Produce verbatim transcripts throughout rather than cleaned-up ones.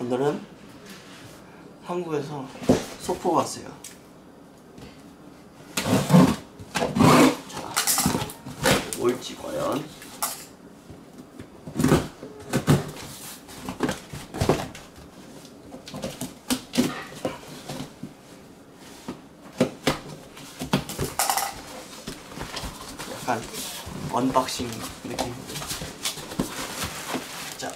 오늘은 한국에서 소포가 왔어요. 자, 뭘지 과연? 약간 언박싱 느낌인데. 자,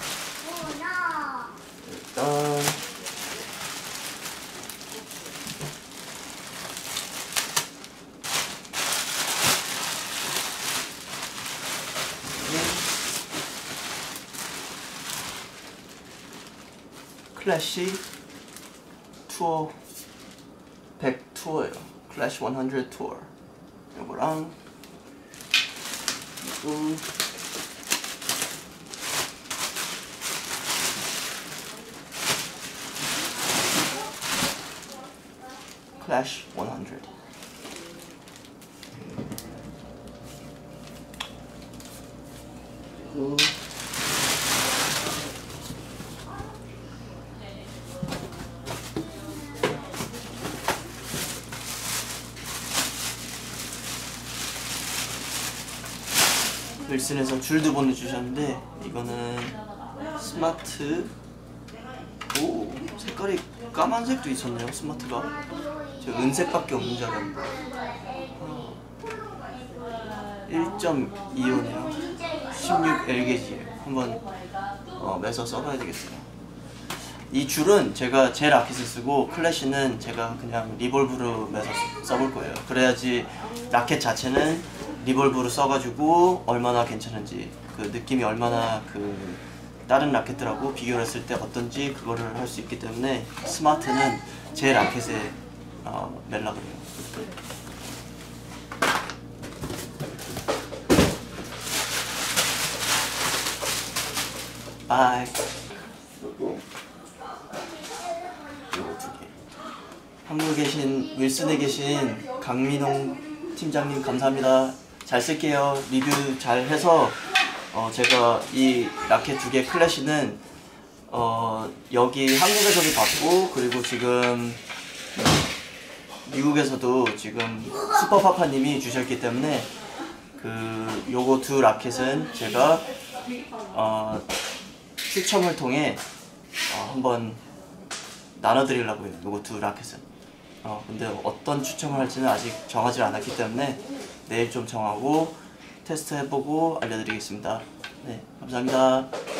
일단 클래시 투어 백 투어예요. 클래시 백 투어. 요거랑 음, 클래시 백. 그리고 윌슨에서 줄도 보내주셨는데, 이거는 스마트. 오, 색깔이 까만색도 있었네요. 스마트가 제가 은색밖에 없는 줄 알았는데 어, 일 점 이오네요 십육 엘 게이지예요 한번 어, 매서 써봐야 되겠어요. 이 줄은 제가 제 라켓을 쓰고, 클래시는 제가 그냥 리볼브로 매서 써볼 거예요. 그래야지 라켓 자체는 리볼브로 써가지고 얼마나 괜찮은지, 그 느낌이 얼마나 그 다른 라켓들하고 비교를 했을 때 어떤지 그거를 할 수 있기 때문에 스마트는 제 라켓에 어, 멜라 그래요. 바이. 그리고 요거 두 개. 한국에 계신 윌슨에 계신 강민홍 팀장님 감사합니다. 잘 쓸게요. 리뷰 잘 해서 어 제가 이 라켓 두 개 클래시는 어 여기 한국에서도 받고, 그리고 지금 미국에서도 지금 슈퍼파파님이 주셨기 때문에 그 요거 두 라켓은 제가 어 추첨을 통해 어 한번 나눠드리려고 해요. 요거 두 라켓은. 어 근데 어떤 추첨을 할지는 아직 정하지 않았기 때문에 내일 좀 정하고 테스트 해보고 알려드리겠습니다. 네, 감사합니다.